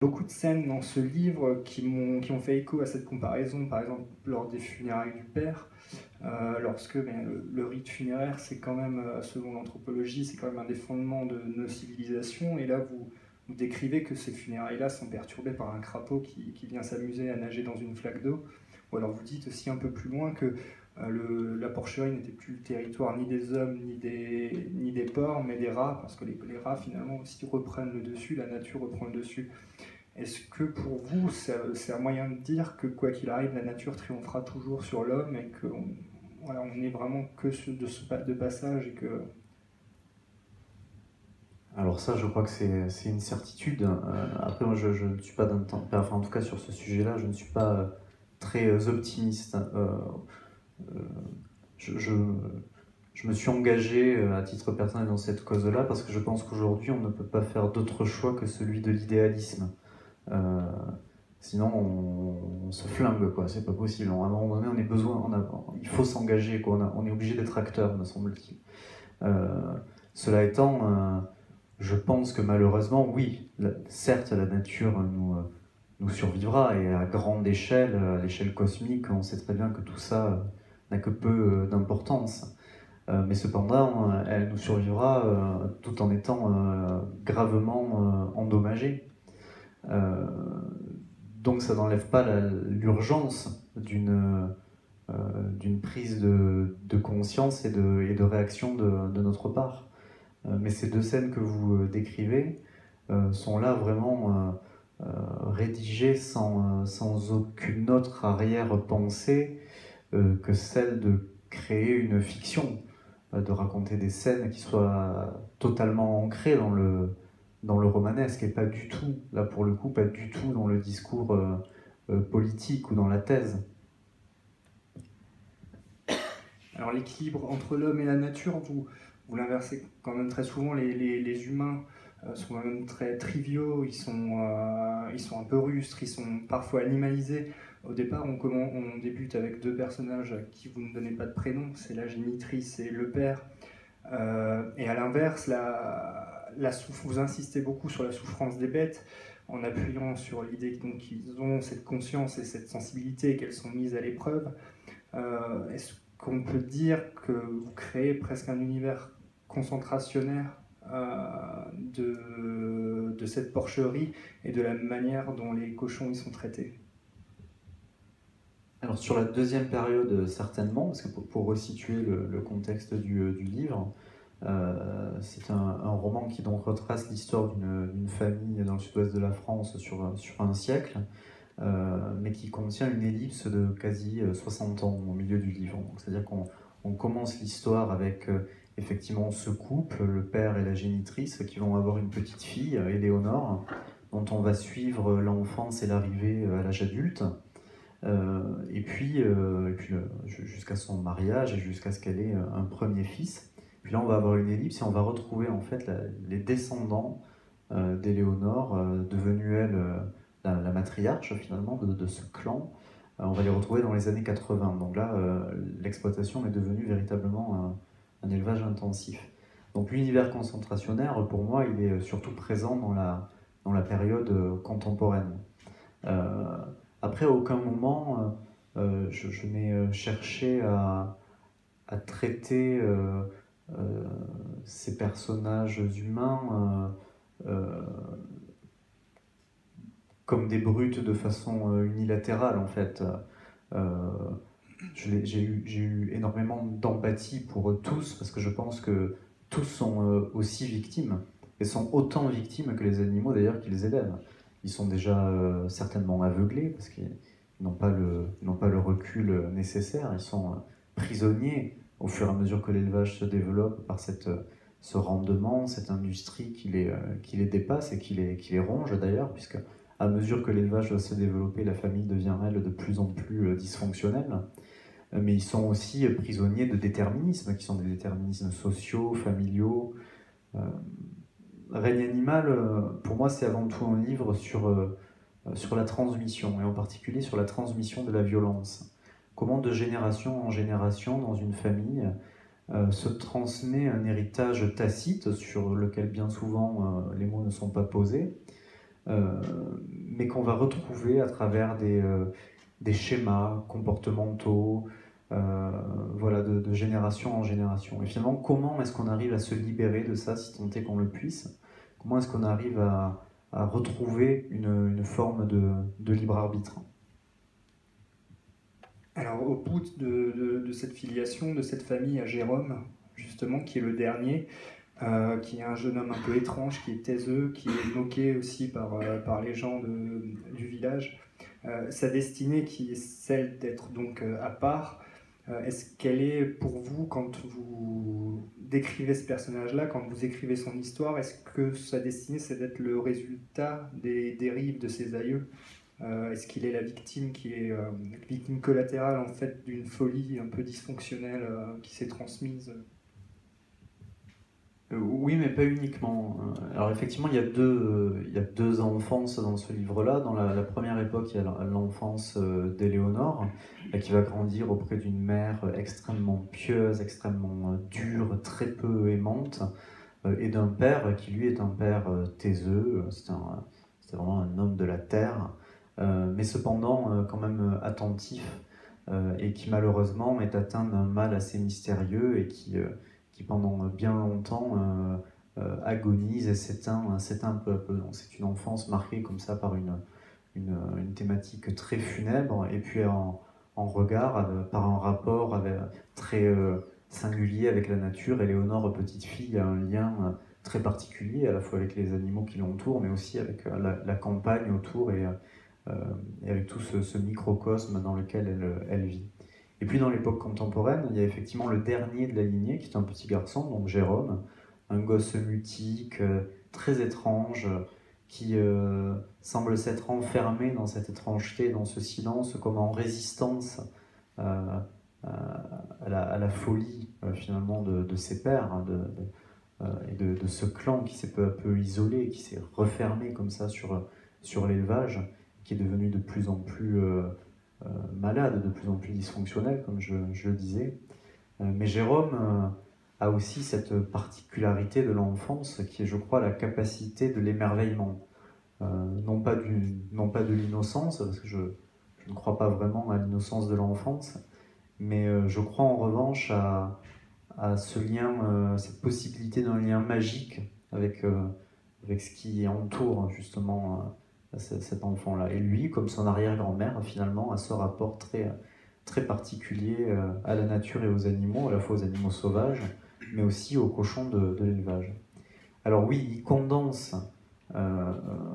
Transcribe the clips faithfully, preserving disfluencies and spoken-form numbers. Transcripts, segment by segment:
Beaucoup de scènes dans ce livre qui, m'ont, qui ont fait écho à cette comparaison, par exemple lors des funérailles du père, euh, lorsque ben, le, le rite funéraire, c'est quand même, euh, selon l'anthropologie, c'est quand même un des fondements de nos civilisations, et là vous, vous décrivez que ces funérailles-là sont perturbées par un crapaud qui, qui vient s'amuser à nager dans une flaque d'eau, ou alors vous dites aussi un peu plus loin que euh, le, la porcherie n'était plus le territoire ni des hommes ni des, ni des porcs, mais des rats, parce que les, les rats finalement aussi reprennent le dessus, la nature reprend le dessus. Est-ce que pour vous, c'est un moyen de dire que quoi qu'il arrive, la nature triomphera toujours sur l'homme et qu'on voilà, on n'est vraiment que de ce pas de passage et que... Alors ça, je crois que c'est une certitude. Euh, après, moi, je, je ne suis pas d'un temps... Enfin, en tout cas, sur ce sujet-là, je ne suis pas euh, très euh, optimiste. Euh, euh, je, je, je me suis engagé euh, à titre personnel dans cette cause-là parce que je pense qu'aujourd'hui, on ne peut pas faire d'autre choix que celui de l'idéalisme. Euh, sinon, on, on se flingue, quoi. C'est pas possible. À un moment donné, on a besoin, on a, il faut s'engager, quoi. On, a, on est obligé d'être acteur, me semble-t-il. Euh, cela étant, euh, je pense que malheureusement, oui, la, certes, la nature nous, euh, nous survivra et à grande échelle, à l'échelle cosmique, on sait très bien que tout ça euh, n'a que peu euh, d'importance. Euh, mais cependant, euh, elle nous survivra euh, tout en étant euh, gravement euh, endommagée. Euh, donc ça n'enlève pas l'urgence d'une euh, d'une prise de, de conscience et de, et de réaction de, de notre part. Euh, mais ces deux scènes que vous euh, décrivez euh, sont là vraiment euh, euh, rédigées sans, euh, sans aucune autre arrière-pensée euh, que celle de créer une fiction, euh, de raconter des scènes qui soient totalement ancrées dans le, dans le romanesque et pas du tout, là pour le coup, pas du tout dans le discours euh, euh, politique ou dans la thèse. Alors l'équilibre entre l'homme et la nature, vous, vous l'inversez quand même très souvent. Les, les, les humains euh, sont quand même très triviaux, ils sont, euh, ils sont un peu rustres, ils sont parfois animalisés. Au départ, on, comment, on débute avec deux personnages à qui vous ne donnez pas de prénom, c'est la génitrice et le père. Euh, et à l'inverse, la, la vous insistez beaucoup sur la souffrance des bêtes, en appuyant sur l'idée qu'ils ont cette conscience et cette sensibilité et qu'elles sont mises à l'épreuve. Euh, Est-ce qu'on peut dire que vous créez presque un univers concentrationnaire euh, de, de cette porcherie et de la manière dont les cochons y sont traités? Alors sur la deuxième période, certainement, parce que pour, pour resituer le, le contexte du, du livre, euh, c'est un, un roman qui donc retrace l'histoire d'une famille dans le sud-ouest de la France sur, sur un siècle, euh, mais qui contient une ellipse de quasi soixante ans au milieu du livre. C'est-à-dire qu'on on commence l'histoire avec euh, effectivement ce couple, le père et la génitrice, qui vont avoir une petite fille, Éléonore, dont on va suivre l'enfance et l'arrivée à l'âge adulte. Euh, et puis, euh, et puis jusqu'à son mariage et jusqu'à ce qu'elle ait un premier fils. Puis là, on va avoir une ellipse et on va retrouver en fait la, les descendants euh, d'Éléonore, euh, devenue elle euh, la, la, matriarche finalement de, de ce clan. Euh, on va les retrouver dans les années quatre-vingts. Donc là, euh, l'exploitation est devenue véritablement un, un élevage intensif. Donc l'univers concentrationnaire, pour moi, il est surtout présent dans la, dans la période contemporaine. Euh, après, à aucun moment, euh, je, je n'ai cherché à, à traiter euh, euh, ces personnages humains euh, euh, comme des brutes de façon euh, unilatérale, en fait. Euh, j'ai eu, eu énormément d'empathie pour eux tous, parce que je pense que tous sont euh, aussi victimes, et sont autant victimes que les animaux d'ailleurs qu'ils élèvent. Ils sont déjà euh, certainement aveuglés, parce qu'ils n'ont pas, pas le recul nécessaire, ils sont euh, prisonniers au fur et à mesure que l'élevage se développe par cette, ce rendement, cette industrie qui les, euh, qui les dépasse et qui les, qui les ronge d'ailleurs, puisque à mesure que l'élevage va se développer, la famille devient, elle, de plus en plus euh, dysfonctionnelle. Mais ils sont aussi prisonniers de déterminismes, qui sont des déterminismes sociaux, familiaux. Euh, Règne animal, euh, pour moi, c'est avant tout un livre sur, euh, sur la transmission, et en particulier sur la transmission de la violence. Comment de génération en génération, dans une famille, euh, se transmet un héritage tacite, sur lequel bien souvent euh, les mots ne sont pas posés, euh, mais qu'on va retrouver à travers des, euh, des schémas comportementaux, euh, voilà, de, de génération en génération. Et finalement, comment est-ce qu'on arrive à se libérer de ça, si tant est qu'on le puisse? Comment est-ce qu'on arrive à, à retrouver une, une forme de, de libre arbitre? Alors, au bout de, de, de cette filiation, de cette famille à Jérôme, justement, qui est le dernier, euh, qui est un jeune homme un peu étrange, qui est taiseux, qui est moqué aussi par, euh, par les gens de, du village, euh, sa destinée, qui est celle d'être donc euh, à part, euh, est-ce qu'elle est pour vous, quand vous décrivez ce personnage-là, quand vous écrivez son histoire, est-ce que sa destinée, c'est d'être le résultat des dérives de ses aïeux? Euh, Est-ce qu'il est la victime qui est euh, victime collatérale en fait d'une folie un peu dysfonctionnelle euh, qui s'est transmise? Euh, Oui, mais pas uniquement. Euh, Alors effectivement, il y a deux, euh, il y a deux enfances dans ce livre-là. Dans la, la première époque, il y a l'enfance euh, d'Éléonore, euh, qui va grandir auprès d'une mère extrêmement pieuse, extrêmement euh, dure, très peu aimante, euh, et d'un père qui lui est un père euh, taiseux. C'est un, c'est vraiment un homme de la terre, euh, mais cependant euh, quand même euh, attentif, euh, et qui malheureusement est atteint d'un mal assez mystérieux et qui euh, qui pendant bien longtemps euh, euh, agonise et s'éteint, s'éteint peu à peu. Donc c'est une enfance marquée comme ça par une, une, une thématique très funèbre, et puis en, en regard, avec, par un rapport avec, très euh, singulier avec la nature. Éléonore, petite fille, a un lien euh, très particulier, à la fois avec les animaux qui l'entourent, mais aussi avec euh, la, la campagne autour, et, euh, et avec tout ce, ce microcosme dans lequel elle, elle vit. Et puis dans l'époque contemporaine, il y a effectivement le dernier de la lignée, qui est un petit garçon, donc Jérôme, un gosse mutique, euh, très étrange, qui euh, semble s'être enfermé dans cette étrangeté, dans ce silence, comme en résistance euh, à, la, à la folie euh, finalement de, de ses pères, hein, de, de, euh, et de, de ce clan qui s'est peu à peu isolé, qui s'est refermé comme ça sur, sur l'élevage, qui est devenu de plus en plus euh, euh, malade, de plus en plus dysfonctionnel, comme je, je le disais. Euh, mais Jérôme euh, a aussi cette particularité de l'enfance qui est, je crois, la capacité de l'émerveillement. Euh, non pas du, non pas de l'innocence, parce que je, je ne crois pas vraiment à l'innocence de l'enfance, mais euh, je crois en revanche à, à ce lien, euh, cette possibilité d'un lien magique avec, euh, avec ce qui entoure justement euh, cet enfant-là. Et lui, comme son arrière-grand-mère, finalement, a ce rapport très, très particulier euh, à la nature et aux animaux, à la fois aux animaux sauvages, mais aussi aux cochons de, de l'élevage. Alors oui, il condense euh,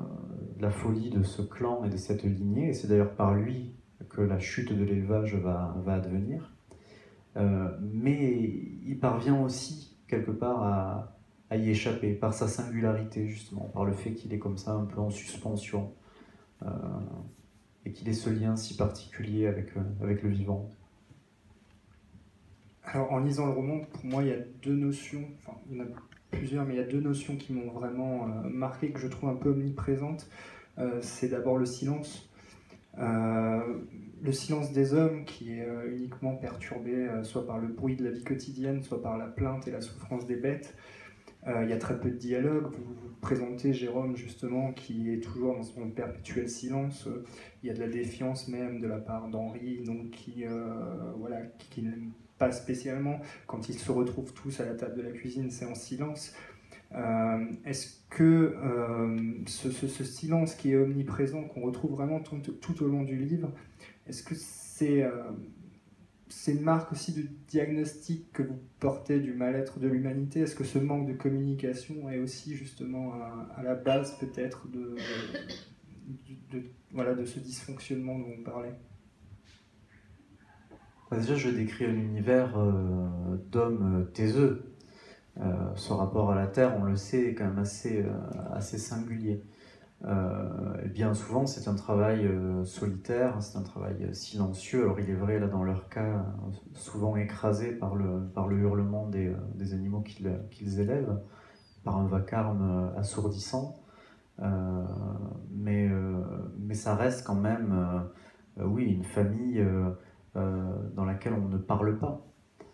la folie de ce clan et de cette lignée, et c'est d'ailleurs par lui que la chute de l'élevage va, va advenir. Euh, mais il parvient aussi quelque part à, à y échapper par sa singularité, justement, par le fait qu'il est comme ça un peu en suspension, euh, et qu'il ait ce lien si particulier avec, euh, avec le vivant. Alors, en lisant le roman, pour moi, il y a deux notions, enfin, il y en a plusieurs, mais il y a deux notions qui m'ont vraiment euh, marqué, que je trouve un peu omniprésentes. Euh, c'est d'abord le silence. Euh, le silence des hommes qui est euh, uniquement perturbé euh, soit par le bruit de la vie quotidienne, soit par la plainte et la souffrance des bêtes. Euh, il y a très peu de dialogue. Vous, vous présentez Jérôme justement qui est toujours dans son perpétuel silence. Euh, il y a de la défiance même de la part d'Henri, donc qui, euh, voilà, qui, qui n'aime pas spécialement. Quand ils se retrouvent tous à la table de la cuisine, c'est en silence. Euh, Est-ce que euh, ce, ce, ce silence qui est omniprésent, qu'on retrouve vraiment tout, tout au long du livre, est-ce que c'est euh, c'est une marque aussi de diagnostic que vous portez du mal-être de l'humanité? Est-ce que ce manque de communication est aussi justement à, à la base peut-être de, de, de, voilà, de ce dysfonctionnement dont on parlait? Déjà, je décris un univers euh, d'hommes taiseux. Euh, ce rapport à la terre, on le sait, est quand même assez, euh, assez singulier. Euh, et bien souvent, c'est un travail euh, solitaire, c'est un travail silencieux. Alors, il est vrai, là, dans leur cas, souvent écrasé par le, par le hurlement des, euh, des animaux qu'ils qu'ils élèvent, par un vacarme euh, assourdissant. Euh, mais, euh, mais ça reste quand même, euh, euh, oui, une famille euh, euh, dans laquelle on ne parle pas.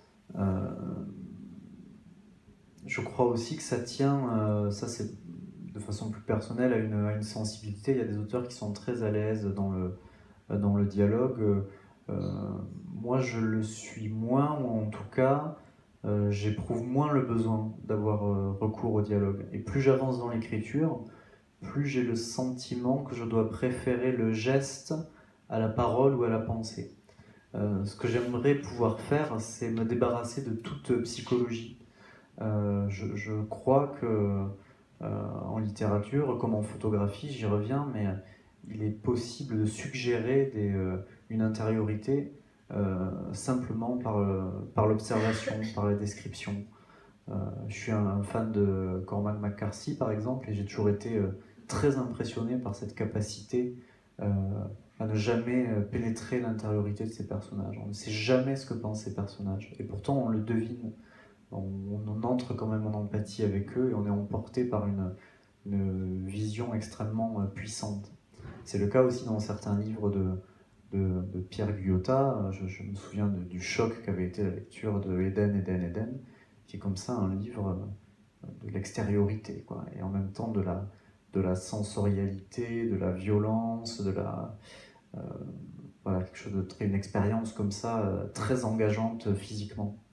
Euh, je crois aussi que ça tient, euh, ça c'est de façon plus personnelle à une, à une sensibilité. Il y a des auteurs qui sont très à l'aise dans le, dans le dialogue. Euh, moi, je le suis moins, ou en tout cas, euh, j'éprouve moins le besoin d'avoir euh, recours au dialogue. Et plus j'avance dans l'écriture, plus j'ai le sentiment que je dois préférer le geste à la parole ou à la pensée. Euh, ce que j'aimerais pouvoir faire, c'est me débarrasser de toute psychologie. Euh, je, je crois que euh, en littérature, comme en photographie, j'y reviens, mais il est possible de suggérer des, euh, une intériorité euh, simplement par, euh, par l'observation, par la description. Euh, je suis un, un fan de Cormac McCarthy, par exemple, et j'ai toujours été euh, très impressionné par cette capacité euh, à ne jamais euh, pénétrer l'intériorité de ces personnages. On ne sait jamais ce que pensent ces personnages, et pourtant on le devine. On, on entre quand même en empathie avec eux et on est emporté par une, une vision extrêmement euh, puissante. C'est le cas aussi dans certains livres de, de, de Pierre Guyotat. Je, je me souviens de, du choc qu'avait été la lecture de Éden, Éden, Éden, qui est comme ça un livre de l'extériorité, quoi, et en même temps de la, de la sensorialité, de la violence, de la, euh, voilà, quelque chose de très, une expérience comme ça, euh, très engageante physiquement.